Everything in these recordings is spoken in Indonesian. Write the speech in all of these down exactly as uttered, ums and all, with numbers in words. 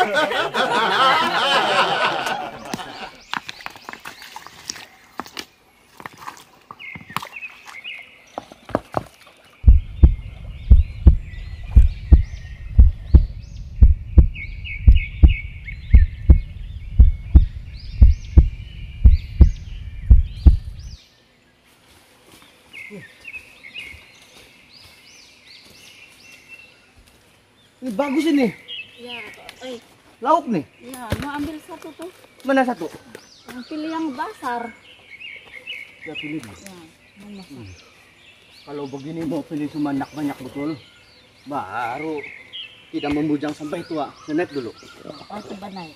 Ini bagus ini. Ya, eh. Lauk nih. Ya, mau ambil satu tuh. Mana satu? Yang pilih yang besar. Ya pilih. Ya, mana hmm. Kalau begini mau pilih sebanyak-banyak betul, baru tidak membujang sampai tua. Saya naik dulu. Oh, coba naik.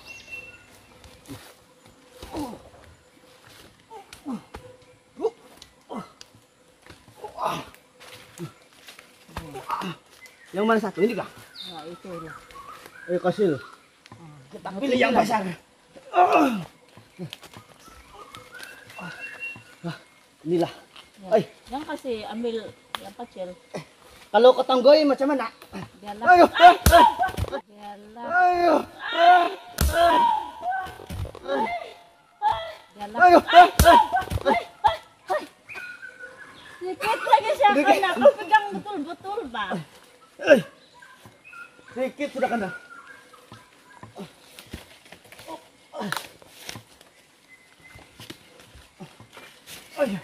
Yang mana satu ini kah? Ya, itu ya. Ayo kasih. Hmm. Kita pilih yang besar. Oh. Ah, inilah. Ya. Ay. Yang kasih ambil yang kecil. Eh, kalau ketanggoy macam mana? Biarlah. Ayo. Biarlah. Ayo. Biarlah. Ayo. Sedikit lagi siya kena. Kau pegang betul-betul, Bang. Eh. Sedikit sudah kena. Ayo.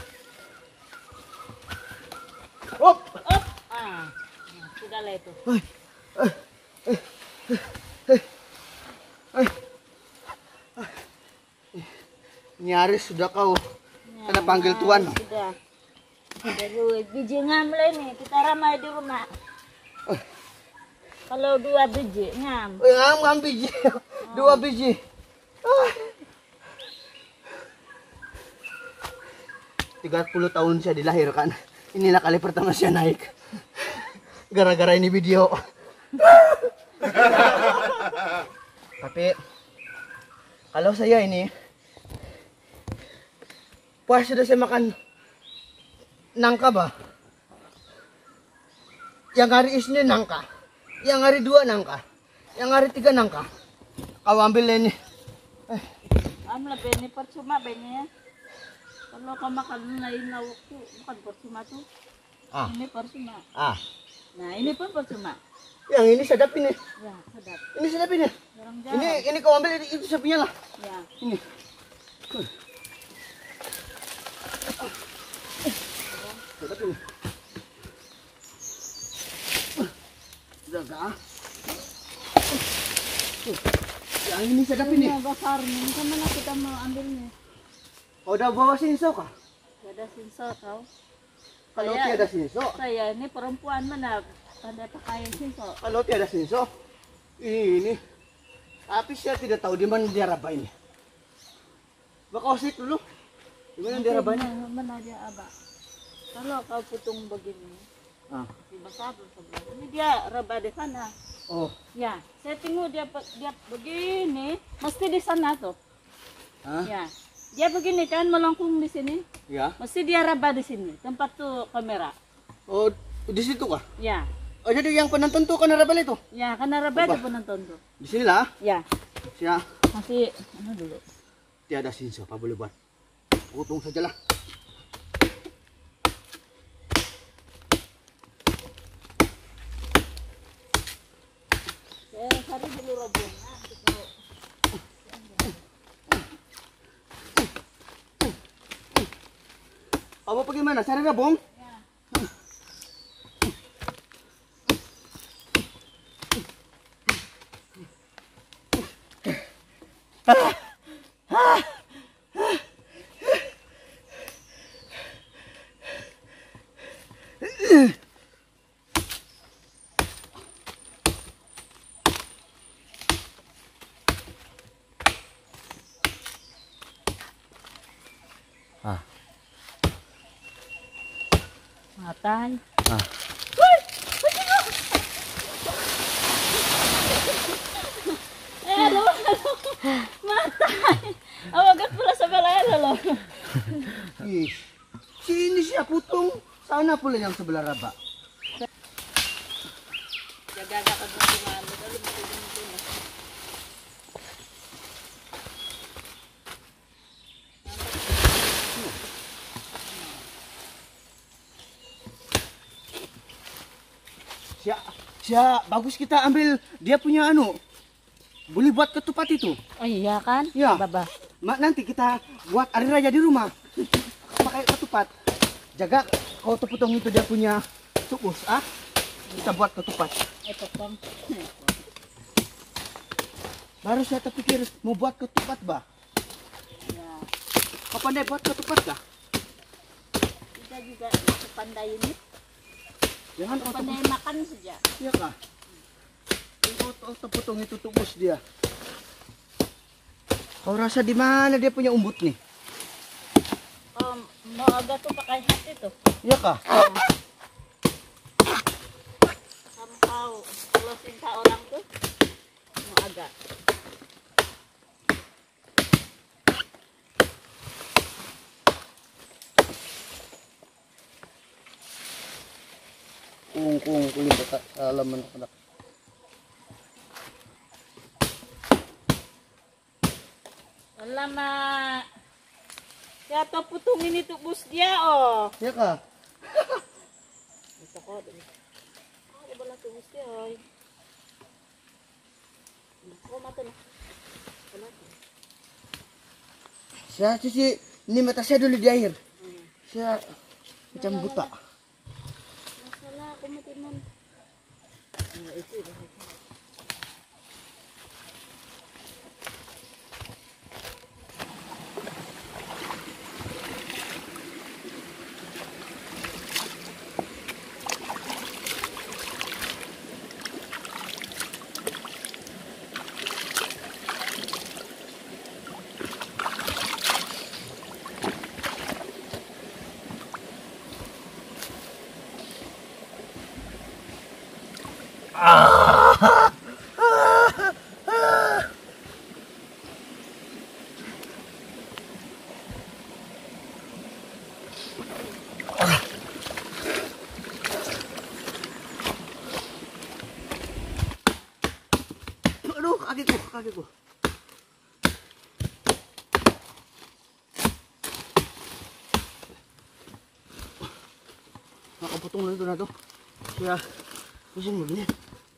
Hop. Op. Ah. Nah, sudah lah itu. Ay. Ay. Ay. Ay. Ay. Nyaris sudah kau Ya, kena panggil tuan. Sudah. Sudah duit biji ngamle nih. Kita ramai di rumah. Oh. Kalau dua biji ngam. Ngam ngam biji. Dua biji. Ah. tiga puluh tahun saya dilahirkan. Inilah kali pertama saya naik. Gara-gara ini video. Tapi kalau saya ini pas sudah saya makan nangka bah. Yang hari Isnin nangka. Yang hari dua nangka. Yang hari tiga nangka. Kau ambil ini. Eh. Amlah beni percuma beni ya. Kalau kau makan lain lauk tuh bukan percuma tuh. Ah. Ini percuma. Ah. Nah ini pun percuma. Yang ini sedap ini. Ya sedap. Ini sedap ini. Jarang-jarang. Ini ini kau ambil ini, itu sapinya lah. Ya. Ini. Uh. Sedap ini. Uh. Sudah kah? Uh. Yang ini sedap ini. Ini besar nih. Kemana kita mau ambilnya? Kau udah bawa sinso kah? Gak ada sinsel kau. Kalau Saya- tiada sinso, Saya ini perempuan mana pada pakai sinsel. kalau tiada sinso, ini. Tapi saya tidak tahu di mana dia raba ini. Bakal sih dulu. Di mana dia rabanya? Mana, mana dia abah? Kalau kau putung begini, Ah. di besar sebelah. Ini dia raba di sana. Oh. Ya, saya tengok dia pe- dia begini, mesti di sana tuh. Hah? Ya, dia begini kan melengkung di sini, Ya. mesti dia raba di sini. Tempat tuh kamera. Oh, di situ kah? Ya, Oh, jadi yang penonton tuh kena rabal itu? ya karena raba Apa? itu penonton tuh. Di sinilah. Ya, Sia, masih ano dulu. tiada sinso, apa boleh buat? Putung sajalah. Saya cari dulu robong. Kamu pergi mana? Cari rabong? Ah. Matay. Ah. Eh, halo, halo. Matay. Awagan pula sa balay, halo. Ih, sini siya putung. Sana pula yang sebelah raba. Jaga ka pag mga ano, dalo mo din din. Siya, bagus kita ambil dia punya anu. Boleh buat ketupat itu. Oh iya kan? Ya. Baba. Mak, nanti kita buat hari raya di rumah. Pakai ketupat. Jaga kau potong itu dia punya tukus, ah. Kita buat ketupat. Eh potong. Baru saya terpikir mau buat ketupat, bah. Ya. Kau pandai buat ketupat kah? Kita juga sepandai ini. Jangan kau Pandai tepuk- makan saja. Iya kah? Kau kau potong itu tukus dia. Kau rasa di mana dia punya umbut nih? Oh, mau agak tuh pakai hati tuh. Iya kah? Sampai kalau cinta orang tuh mau agak. Kung kung kulit bata alaman anak. Alamak. Kaya to putungin itu bus dia oh. Iya kah? Ito ko. Ako ba lang ito bus dia oy. Ako mata na. Wala ko. Saya cuci ini mata saya dulu di air. Saya macam buta. Masalah ako matiman. Ah, ito ito. Aduh, kakiku, kakiku. Nakaputong lang ito na to. Kaya, pusing mo din.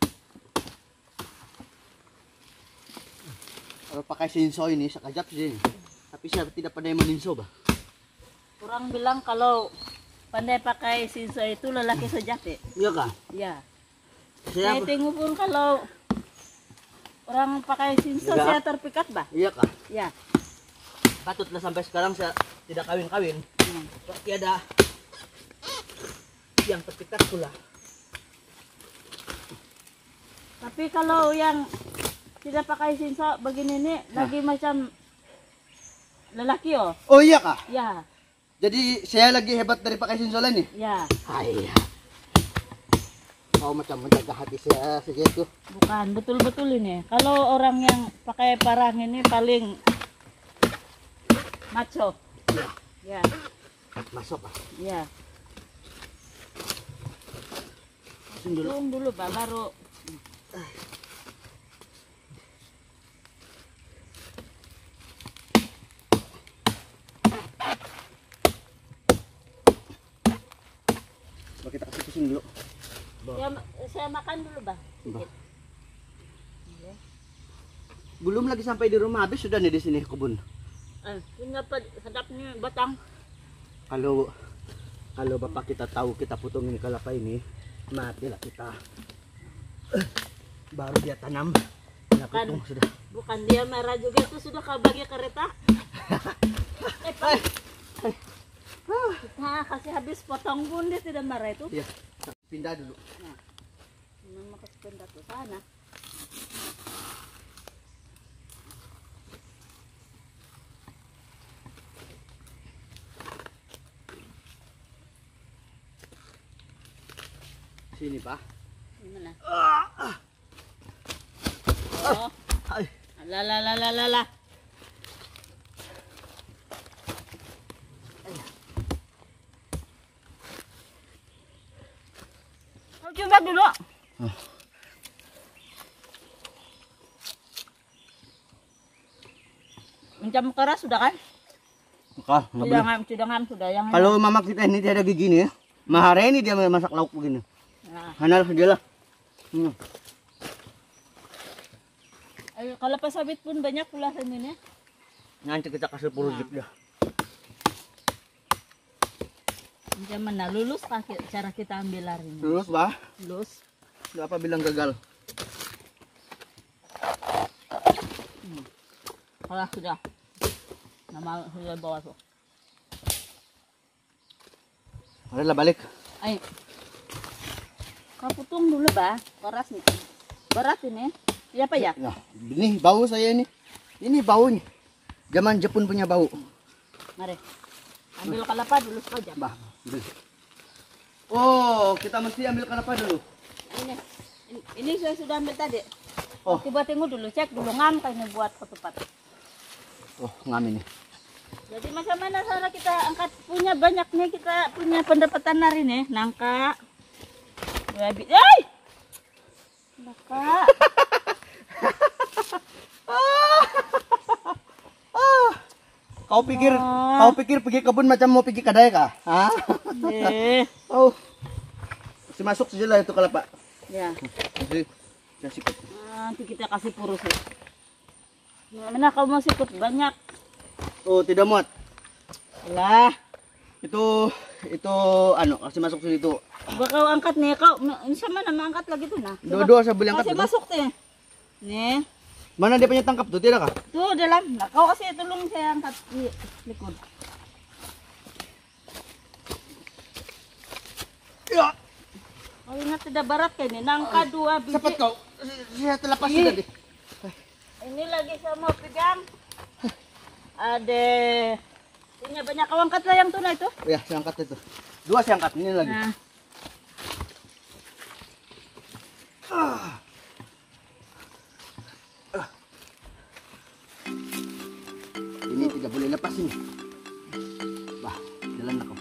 Kalau pakai sinso ini, sekajap sih. Tapi saya tidak pandai meninso, bah. Kurang bilang kalau pandai pakai sinso itu lelaki sejati. Iya kah? Ya. Saya, Saya tengok pun kalau orang pakai sinso Enggak. saya terpikat bah. iya kah? Ya. Patutlah sampai sekarang saya tidak kawin-kawin. Hmm. Pasti ada yang terpikat pula. Tapi kalau yang tidak pakai sinso begini nih Nah. lagi macam lelaki oh. Oh iya kah? Ya, Jadi saya lagi hebat dari pakai sinso lain nih? ya. Hai. Kau macam menjaga hati saya saja tuh. Bukan betul-betul ini. Kalau orang yang pakai parang ini paling macho. Ya, Ya, masuk ah. ya. Langsung dulu. Tunggu dulu Pak, baru Coba kita kasih pusing dulu. ya, saya makan dulu Bang. Bah. Sedikit. Ya. Belum lagi sampai di rumah, habis sudah nih di sini kebun. Eh, ini apa sedap nih batang. Kalau kalau bapak kita tahu kita potongin kelapa ini, matilah kita. Eh, Baru dia tanam, kita Bukan. potong sudah. Bukan dia merah juga itu sudah kau bagi kereta. Eh, Pak. Kita kasih habis potong pun dia tidak marah itu. Iya, pindah dulu. Nah, memang kasih pindah ke sana. Sini pak. Gimana? Ah, Oh, ay. la la la la la la. Kau coba dulu. Ah. Mencam keras sudah kan? Kah, nggak boleh. Sudangan, sudangan sudah yang Kalau mama kita ini tiada gigi nih, ya, mahare ini dia masak lauk begini. Nah, Hanal saja lah. Hmm. Ay, kalau pas sabit pun banyak pula ini. Nanti kita kasih project dia. Jangan nah, lulus pakai cara kita ambil hari ini. Terus bah, Lulus. nggak apa bilang gagal. Hmm. Kalau sudah, nama sudah bawa tuh. Marilah balik. Ay, kau putung dulu bah, keras nih. Berat ini. Iya apa ya? Nah, ini bau saya ini. Ini baunya. Zaman Jepun punya bau. Mari, ambil kelapa dulu saja. Bah, ambil. Oh, kita mesti ambil kelapa dulu. Ini, ini, ini saya sudah ambil tadi. Oh. Coba tengok dulu, cek dulu ngam kayaknya buat ketupat. Oh, ngam ini. Jadi macam mana cara kita angkat punya banyak nih kita punya pendapatan hari nih nangka. Habis, ay, nangka. Kau pikir, Ah. kau pikir pergi kebun macam mau pergi kedai kah? Hah? Eh, Oh, masih masuk saja lah itu kelapa. ya. Masih, saya sikut. Nanti kita kasih purus ya. Mana kau mau sikut banyak? Oh, tidak muat. Lah, Itu, itu, anu, kasih masuk sini tuh. coba kau angkat nih kau. Ini sama nama angkat lagi tuh nah. Coba. Dua-dua saya boleh angkat Kasih dulu. masuk tuh. Nih. Mana dia punya tangkap tuh, tidak kah? Tuh dalam. Nah, kau kasih tolong saya angkat di likud. Ya, Kau ingat tidak berat kayak ini. Nangka dua biji. cepat kau. Saya terlepas Ih. tadi. Ini lagi saya mau pegang. Ada. Punya banyak kau angkat lah yang tuna itu. Ya, saya angkat itu. Dua saya angkat, ini lagi. Nah. Ini tidak boleh lepas ini. Bah, jalan kau.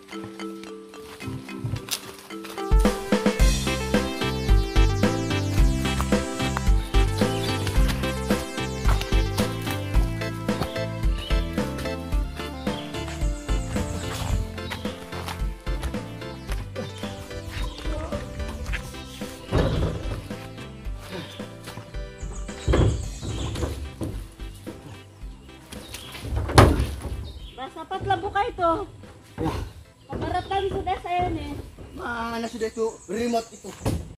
Dapat lah buka itu. Ya, Keberatan sudah saya nih. mana sudah itu remote itu?